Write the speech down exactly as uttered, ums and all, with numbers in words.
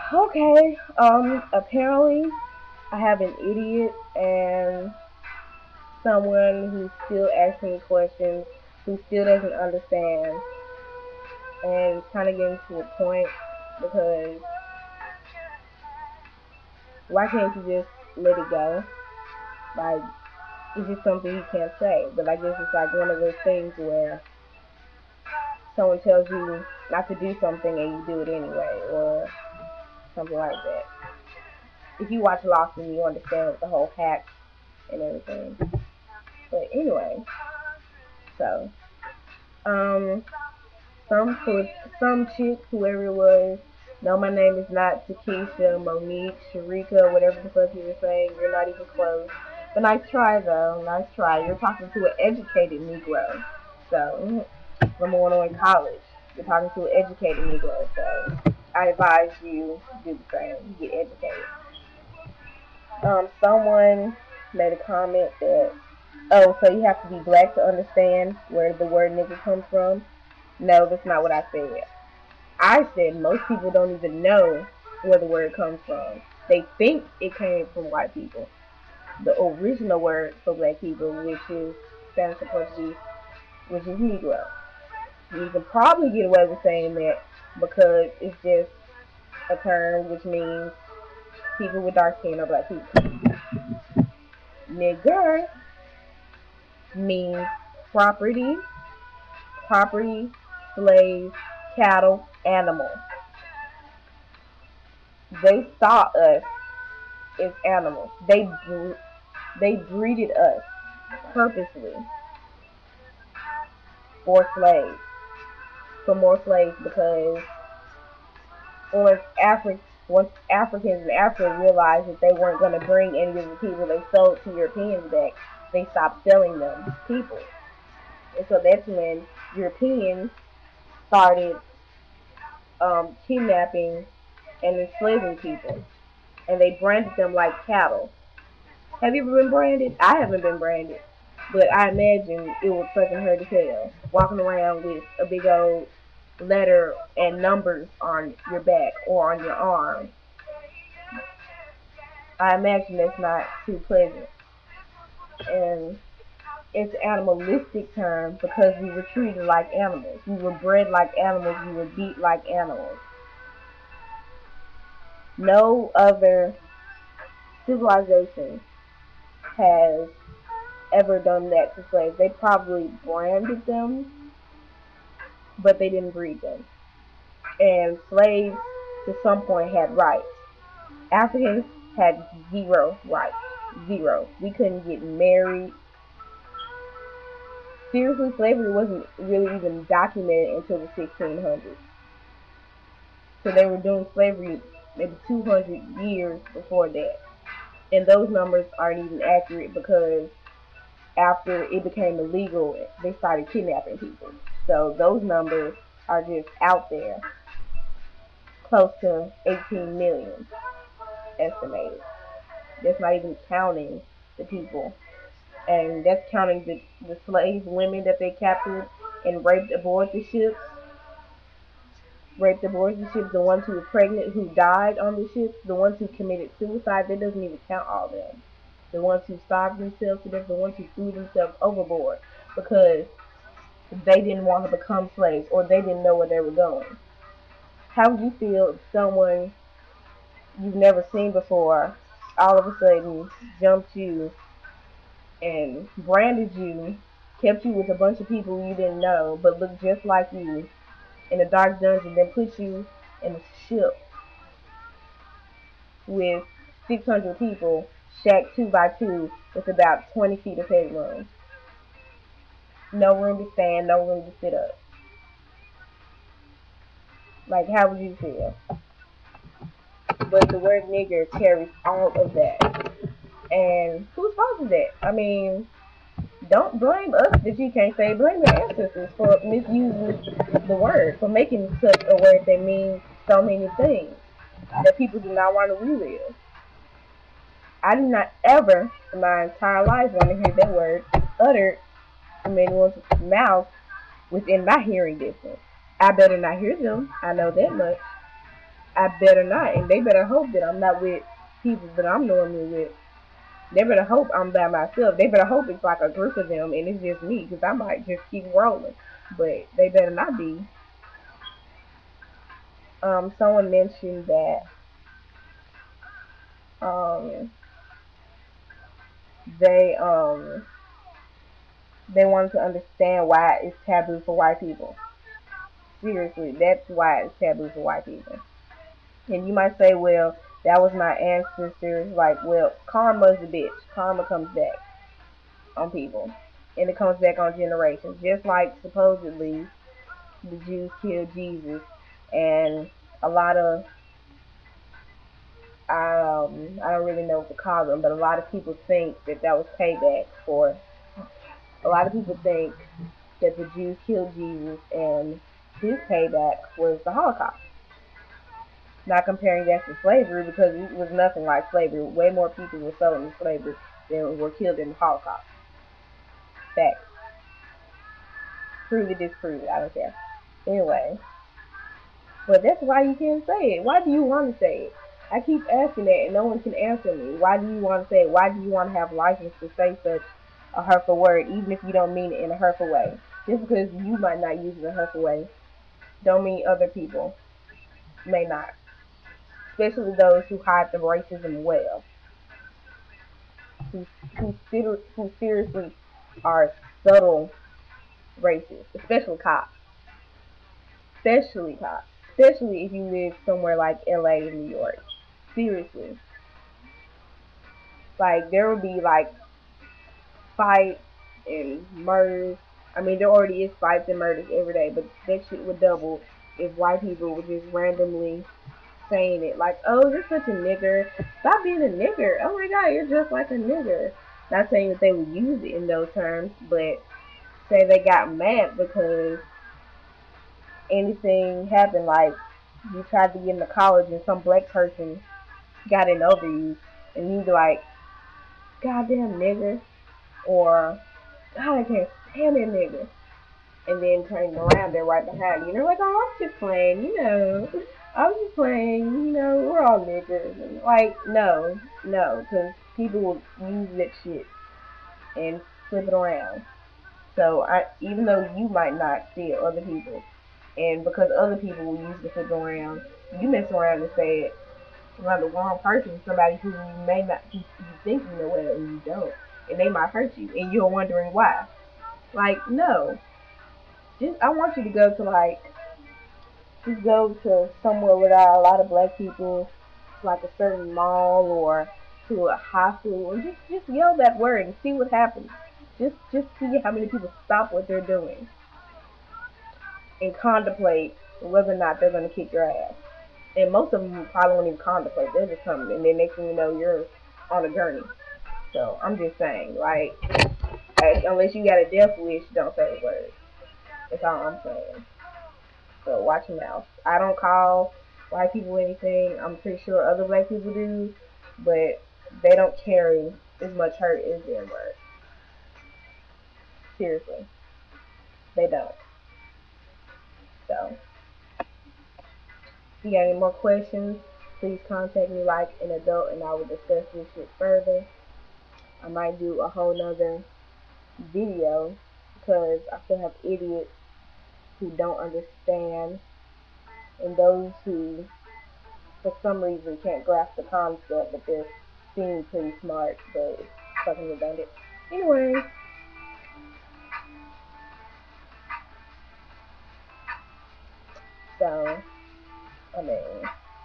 Okay, um, apparently I have an idiot and someone who's still asking me questions, who still doesn't understand, and it's kind of getting to a point because why can't you just let it go? Like, it's just something he can't say. But I guess it's like one of those things where someone tells you not to do something and you do it anyway, or something like that. If you watch Lost, then you understand the whole hack and everything. But anyway, so um, some put some chick, whoever it was. No, my name is not Takesha, Monique, Sharika, whatever the fuck you were saying. You're not even close. But nice try though. Nice try. You're talking to an educated Negro. So from Illinois College. You're talking to an educated Negro. So I advise you do the same. Get educated. Um, someone made a comment that, oh, so you have to be black to understand where the word nigga comes from. No, that's not what I said. I said most people don't even know where the word comes from. They think it came from white people. The original word for black people, which is Spanish and Portuguese, which is Negro. You can probably get away with saying that because it's just a term which means people with dark skin or black people. Nigger means property, property, slaves, cattle, animal. They saw us as animals. They they breeded us purposely for slaves, for more slaves, because once Afri- once Africans in Africa realized that they weren't going to bring any of the people they sold to Europeans back, they stopped selling them people. And so that's when Europeans started um, kidnapping and enslaving people, and they branded them like cattle. Have you ever been branded? I haven't been branded, but I imagine it would fucking hurt as hell walking around with a big old letter and numbers on your back or on your arm. I imagine that's not too pleasant. And it's an animalistic term because we were treated like animals. We were bred like animals. We were beat like animals. No other civilization has ever done that to slaves. They probably branded them, but they didn't breed them. And slaves, to some point, had rights. Africans had zero rights. Zero. We couldn't get married. Seriously, slavery wasn't really even documented until the sixteen hundreds. So they were doing slavery maybe two hundred years before that. And those numbers aren't even accurate because after it became illegal, they started kidnapping people. So those numbers are just out there, close to eighteen million estimated. That's not even counting the people. And that's counting the, the slave women that they captured and raped aboard the ships. Raped aboard the ships, the ones who were pregnant, who died on the ships, the ones who committed suicide, that doesn't even count all of them. The ones who starved themselves to death, the ones who threw themselves overboard because they didn't want to become slaves or they didn't know where they were going. How would you feel if someone you've never seen before all of a sudden jumped you and branded you, kept you with a bunch of people you didn't know but looked just like you in a dark dungeon, then put you in a ship with six hundred people, shacked two by two with about twenty feet of headroom? No room to stand, no room to sit up. Like, how would you feel? But the word nigger carries all of that. And whose fault is that? I mean, don't blame us that you can't say. Blame your ancestors for misusing the word, for making such a word that means so many things that people do not want to relive. I do not ever in my entire life want to hear that word uttered from anyone's mouth within my hearing distance. I better not hear them. I know that much. I better not, and they better hope that I'm not with people that I'm normally with. They better hope I'm by myself. They better hope it's like a group of them and it's just me, because I might just keep rolling. But they better not be. Um, someone mentioned that um, they um, they wanted to understand why it's taboo for white people. Seriously, that's why it's taboo for white people. And you might say, well, that was my ancestors. Like, well, karma's a bitch. Karma comes back on people. And it comes back on generations. Just like supposedly the Jews killed Jesus. And a lot of, um, I don't really know what to call them, but a lot of people think that that was payback for, a lot of people think that the Jews killed Jesus and his payback was the Holocaust. Not comparing that to slavery, because it was nothing like slavery. Way more people were sold into slavery than were killed in the Holocaust. Facts. Prove it, disprove it. I don't care. Anyway, but that's why you can't say it. Why do you want to say it? I keep asking that and no one can answer me. Why do you want to say it? Why do you want to have license to say such a hurtful word, even if you don't mean it in a hurtful way? Just because you might not use it in a hurtful way, don't mean other people may not. Especially those who hide the racism well. Who, who, who seriously are subtle racists, especially cops. Especially cops. Especially if you live somewhere like L A and New York. Seriously. Like, there will be, like, fights and murders. I mean, there already is fights and murders every day, but that shit would double if white people would just randomly saying it. Like, oh, you're such a nigger. Stop being a nigger. Oh my god, you're just like a nigger. Not saying that they would use it in those terms, but say they got mad because anything happened, like you tried to get into college and some black person got in over you, and you'd be like, goddamn nigger, or God, I can't stand that nigger. And then turning around, they're right behind you. And they're like, oh, I was just playing, you know. I was just playing, you know, we're all niggers. And like, no, no, because people will use that shit and flip it around. So I, even though you might not see it, other people, and because other people will use the flip around, you mess around and say it around the wrong person, somebody who you may not, who you think you know well and you don't, and they might hurt you, and you're wondering why. Like, no, just I want you to go to like, just go to somewhere where there are a lot of black people, like a certain mall or to a high school, and just just yell that word and see what happens. Just just see how many people stop what they're doing and contemplate whether or not they're gonna kick your ass. And most of them probably won't even contemplate. They're just coming, and then next thing you know, you're on a journey. So I'm just saying, like, unless you got a death wish, don't say the word. That's all I'm saying. So watch your mouth. I don't call white people anything. I'm pretty sure other black people do, but they don't carry as much hurt as their word. Seriously, they don't. So, if you got any more questions, please contact me like an adult, and I will discuss this shit further. I might do a whole nother video because I still have idiots who don't understand, and those who for some reason can't grasp the concept, but they're seem pretty smart, but it's fucking redundant. Anyway, so I mean,